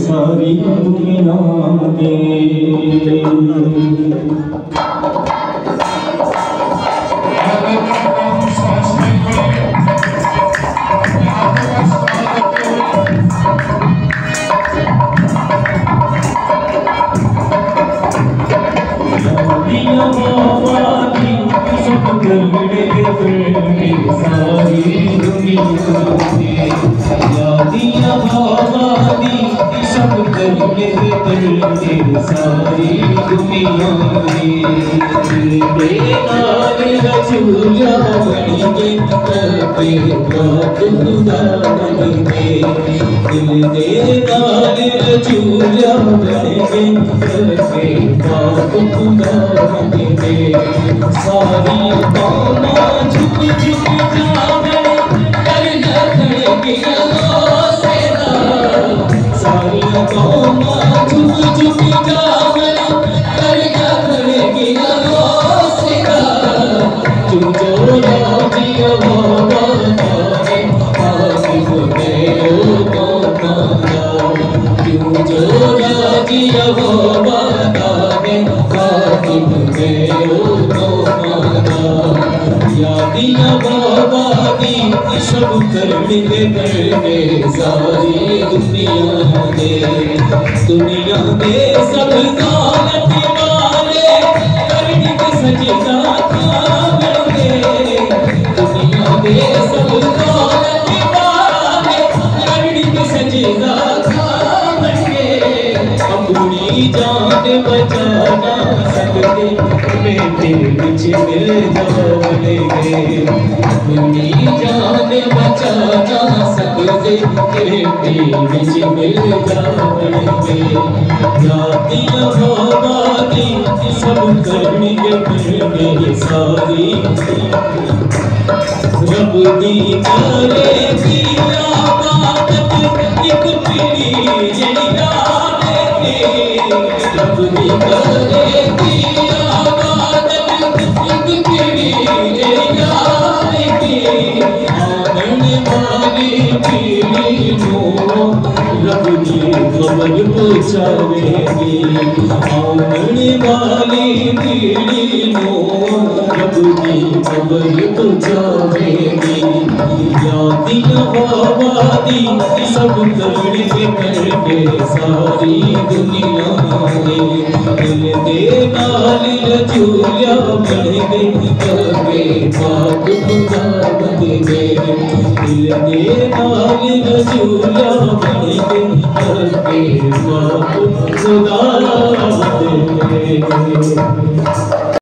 सारी दुनिया के। सारी दुनिया यादियां बाबादी सब करने करते सारी दुनिया बेनारे रसूला बनेंगे करते बात खुदा बनेंगे दिल दे नारे रसूला बनेंगे करते बात खुदा बनेंगे सारी बाना झुक झुक जावे सारी कौमा झुक झुक जावे करना करेगी रोसेगा तुम जो राजिया बाबा तारे आसिफ मेरो कौमाना तुम जो राजिया बाबा तारे आसिफ मेरो कौमाना यादियां बाबा दी सब करने करने सारी दुनिया दे सब दौलत वाले करने के सजदा खावेंगे दुनिया दे सब दौलत वाले करने के सजदा खावेंगे अपनी जान बचाना सकते बेटे पीछे मिल जाओगे अपनी जान बचाना सकते बेटे पीछे मिल जाओगे यादियां बाबादी सब करने करने सारी रब दी करेगी आबाद एक पीढ़ी जड़िया रब दी करेगी आबाद एक पीढ़ी जड़िया आने वाली पीढ़ी को रब दी खबर पहुँचावेगी आने वाली पीढ़ी को रब दी खबर पहुँचावेगी यादियां बाबादी सब करने करके सारी दुनिया में दिल दे नाल रजूलिया बनेंगे करके बात खुदा बनेंगे दिल दे नाल रजूलिया बनेंगे करके बात खुदा बनेंगे।